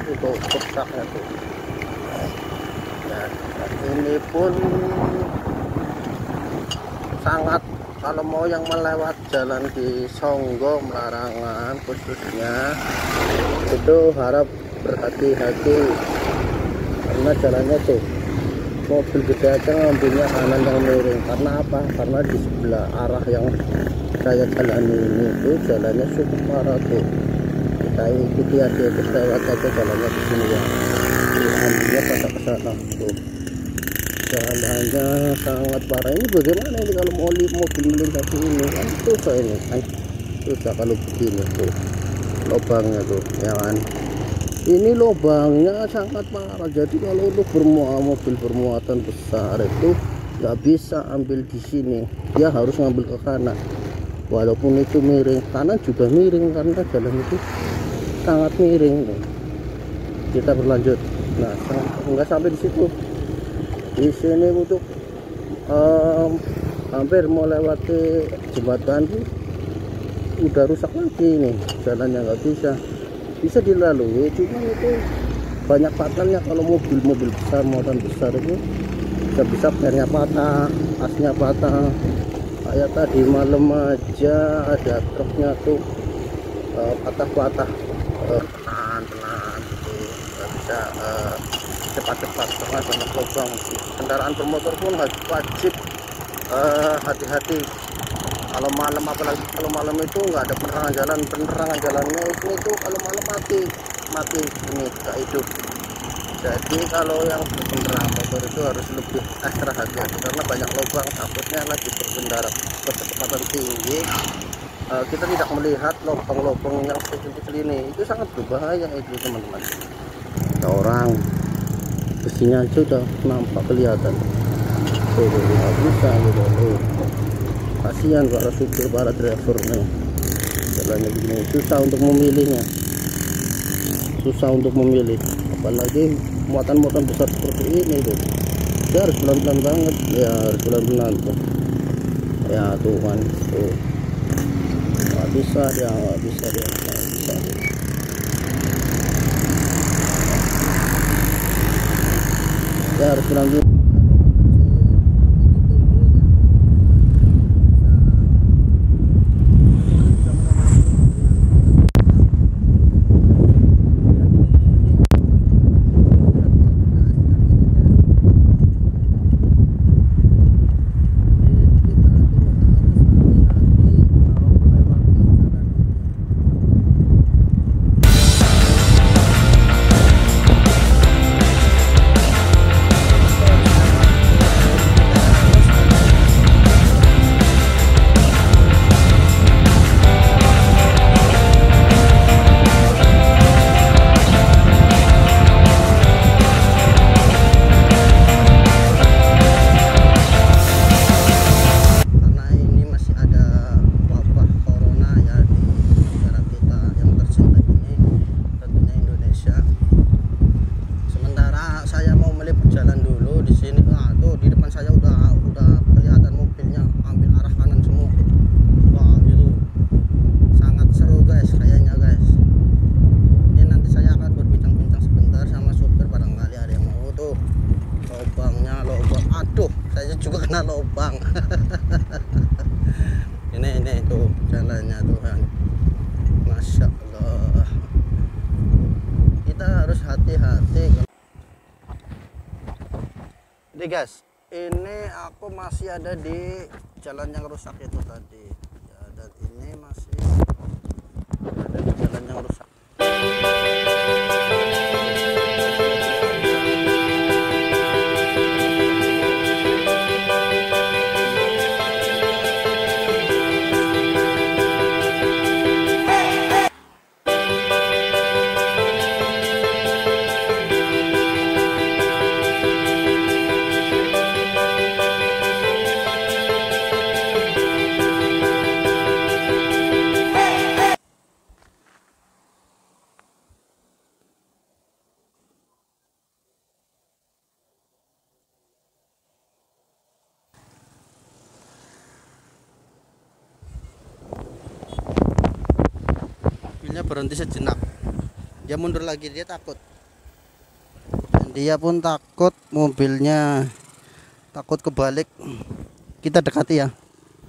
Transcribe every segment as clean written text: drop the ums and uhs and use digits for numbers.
untuk rusaknya tuh. Nah, ini pun sangat, kalau mau yang melewat jalan di Songgo Larangan khususnya itu harap berhati-hati, karena jalannya tuh mobil gede aja ngambilnya kanan yang miring. Karena apa? Karena di sebelah arah yang saya jalani ini tuh jalannya cukup parah tuh. Kita ikuti aja, terus lewat aja jalannya di sini ya. Ambilnya pada kesana tuh. Jalannya sangat parah. Ini bagaimana ini kalau mau mobil melintasi ini kan susah ini kan. Susah kalau begini tuh. Lubangnya tuh ya kan. Ini lubangnya sangat parah. Jadi kalau untuk mobil bermuatan besar itu nggak bisa ambil di sini. Dia harus ngambil ke kanan. Walaupun itu miring, kanan juga miring karena jalan itu sangat miring. Kita berlanjut. Nah, nggak sampai di situ. Di sini untuk hampir mau lewati jembatan tuh udah rusak lagi nih, jalannya nggak bisa dilalui. Cuma itu banyak fatalnya kalau mobil besar, muatan besar itu bisa pernya patah, asnya patah. Kayak tadi malam aja ada truknya tuh patah-patah. Pelan-pelan tuh nggak bisa cepat-cepat karena banyak lubang. Kendaraan bermotor pun wajib hati-hati kalau malam, apalagi kalau malam itu nggak ada penerangan jalannya itu kalau malam mati ini nggak hidup. Jadi kalau yang berkendara motor itu harus lebih ekstra hati-hati karena banyak lubang. Takutnya lagi berkendara kecepatan tinggi, kita tidak melihat lubang-lubang yang kecil-kecil ini, itu sangat berbahaya itu teman-teman. Ada orang, besinya aja udah nampak kelihatan. Nggak bisa gitu. Kasihan para supir, para driver nih, jalannya begini susah untuk memilihnya, susah untuk memilih. Apalagi muatan-muatan besar seperti ini tuh, dia harus pelan-pelan banget ya, harus pelan-pelan tuh ya. Tuhan tuh nggak bisa dia. Ya harus pelan-pelan. Lubang. ini tuh jalannya Tuhan, Masya Allah. Kita harus hati-hati. Jadi guys, ini aku masih ada di jalan yang rusak itu tadi ya, dan ini masih ada di jalan yang rusak. Berhenti sejenak, dia mundur lagi, dia takut. Dia pun takut mobilnya, takut kebalik. Kita dekati ya.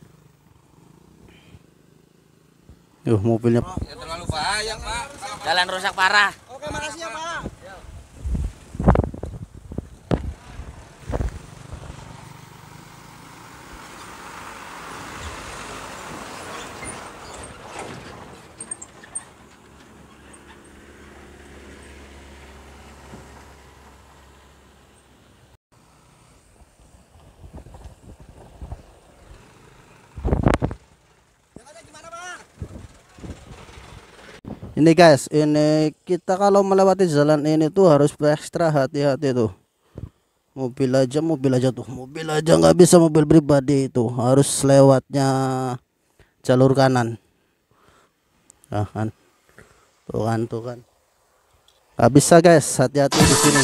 Mobilnya terlalu bahaya, Pak. Jalan rusak parah. Oke, makasih ya, Pak. ini guys, ini kita kalau melewati jalan ini tuh harus ekstra hati-hati tuh. Mobil aja tuh, mobil aja nggak bisa, mobil pribadi itu harus lewatnya jalur kanan. Nah, kan. Tuh kan. Nggak bisa guys, hati-hati di sini.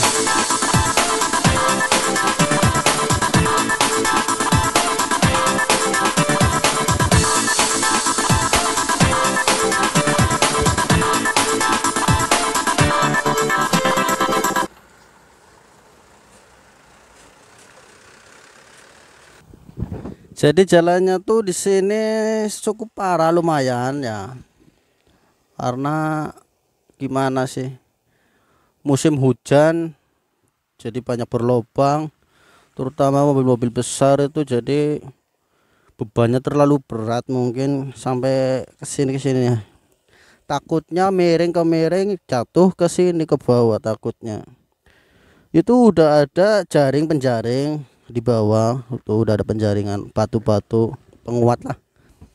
Jadi jalannya tuh di sini cukup parah lumayan ya. Karena gimana sih? Musim hujan jadi banyak berlobang, terutama mobil-mobil besar itu, jadi bebannya terlalu berat mungkin sampai ke sini ya. Takutnya miring ke miring, jatuh ke sini ke bawah takutnya. Itu udah ada jaring penjaring di bawah, itu udah ada penjaringan batu-batu penguat lah.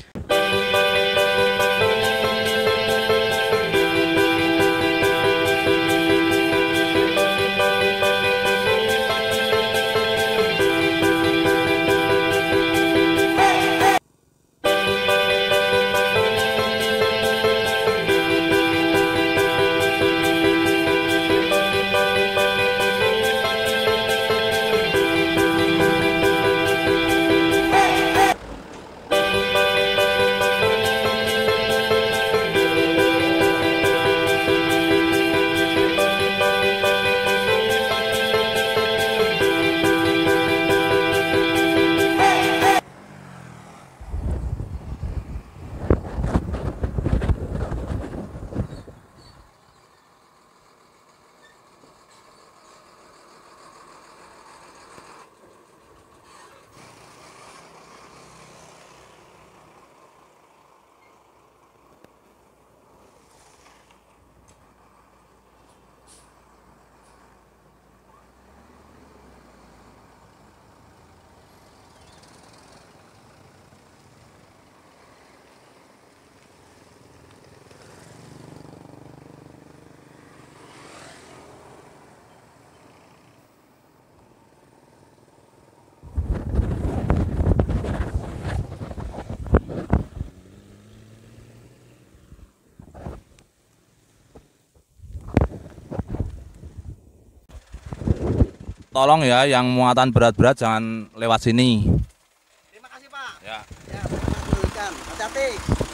Tolong ya, yang muatan berat-berat jangan lewat sini. Terima kasih, Pak. Ya. Ya, ikan. Hati-hati.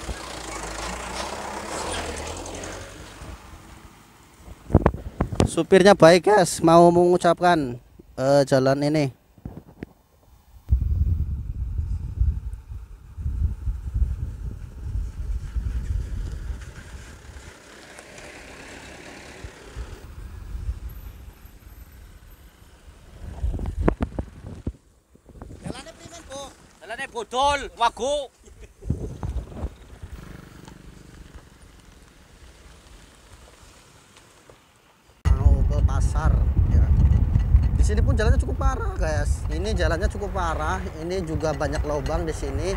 Supirnya baik guys, mau mengucapkan jalan ini. Jalannya primen, Bu. Jalannya bodol, wagu. Mau ke pasar ya. Di sini pun jalannya cukup parah guys. Ini jalannya cukup parah. Ini juga banyak lubang di sini.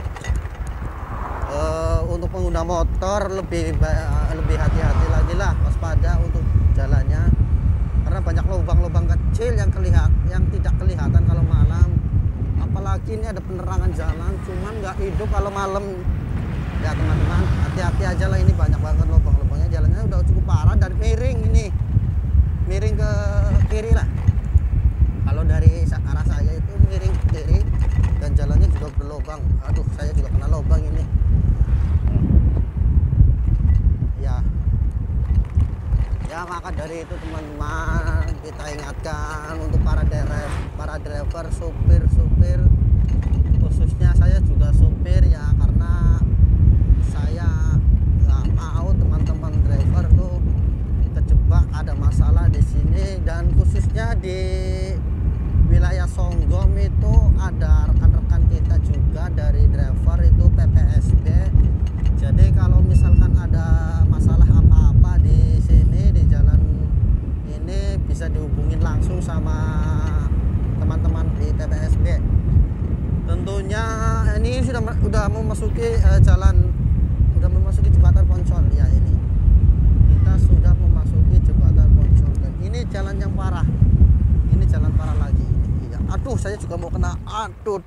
Untuk pengguna motor lebih hati-hati lagi lah, waspada untuk jalannya. Karena banyak lubang-lubang kecil yang tidak kelihatan kalau malam. Apalagi ini ada penerangan jalan, cuman nggak hidup kalau malam. Ya teman-teman, hati-hati aja lah, ini banyak banget lubang-lubangnya. Jalannya udah cukup parah dan miring ini. Miring ke kiri lah. Kalau dari arah saya itu miring ke kiri dan jalannya juga berlubang. Aduh, saya juga kena lubang ini. Ya maka dari itu teman-teman, kita ingatkan untuk para driver, supir, khususnya saya juga supir ya, karena saya nggak mau teman-teman driver tuh kejebak ada masalah di sini, dan khususnya di wilayah Songgom itu ada rekan-rekan kita juga dari driver itu PPSB. Jadi kalau misalkan ada masalah apa-apa di sini di jalan ini bisa dihubungin langsung sama teman-teman di PPSB. Tentunya ini sudah memasuki jembatan Poncol ya, ini kita sudah memasuki jembatan Poncol, dan ini jalan yang parah, ini jalan parah lagi ya. Aduh, saya juga mau kena, aduh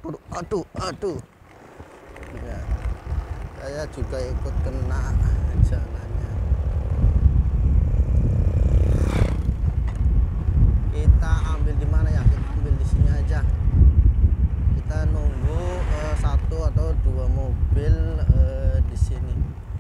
ya, saya juga ikut kena jalannya. Kita ambil di mana ya? Kita ambil di sini aja. Kita nunggu satu atau dua mobil di sini.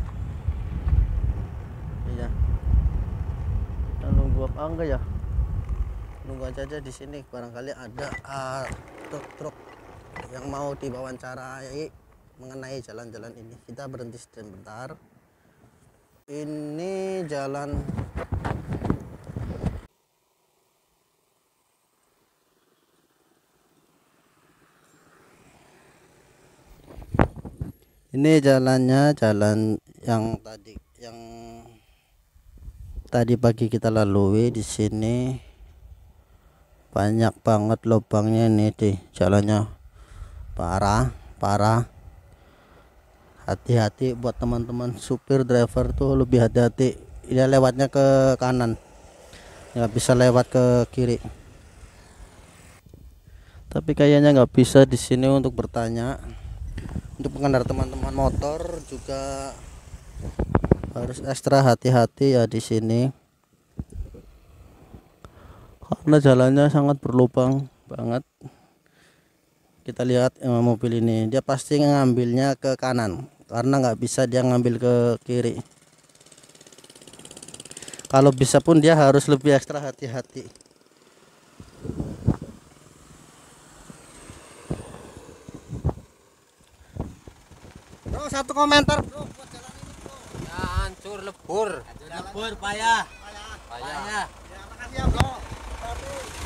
Iya. Kita nunggu apa enggak ya? Nunggu aja di sini. Barangkali ada truk yang mau diwawancarai mengenai jalan-jalan ini. Kita berhenti sebentar. Ini jalan jalannya, jalan yang tadi pagi kita lalui. Di sini banyak banget lubangnya, ini di jalannya parah. Hati-hati buat teman-teman supir driver tuh, lebih hati-hati. Dia lewatnya ke kanan, nggak bisa lewat ke kiri. Tapi kayaknya nggak bisa di sini untuk bertanya. Untuk pengendara teman-teman motor juga harus ekstra hati-hati ya di sini, karena jalannya sangat berlubang banget. Kita lihat mobil ini, dia pasti ngambilnya ke kanan karena nggak bisa dia ngambil ke kiri. Kalau bisa pun dia harus lebih ekstra hati-hati. Bro, satu komentar bro buat jalan ini bro. Ya hancur, lebur Lebur, payah. payah. Ya, makasih ya bro. Tapi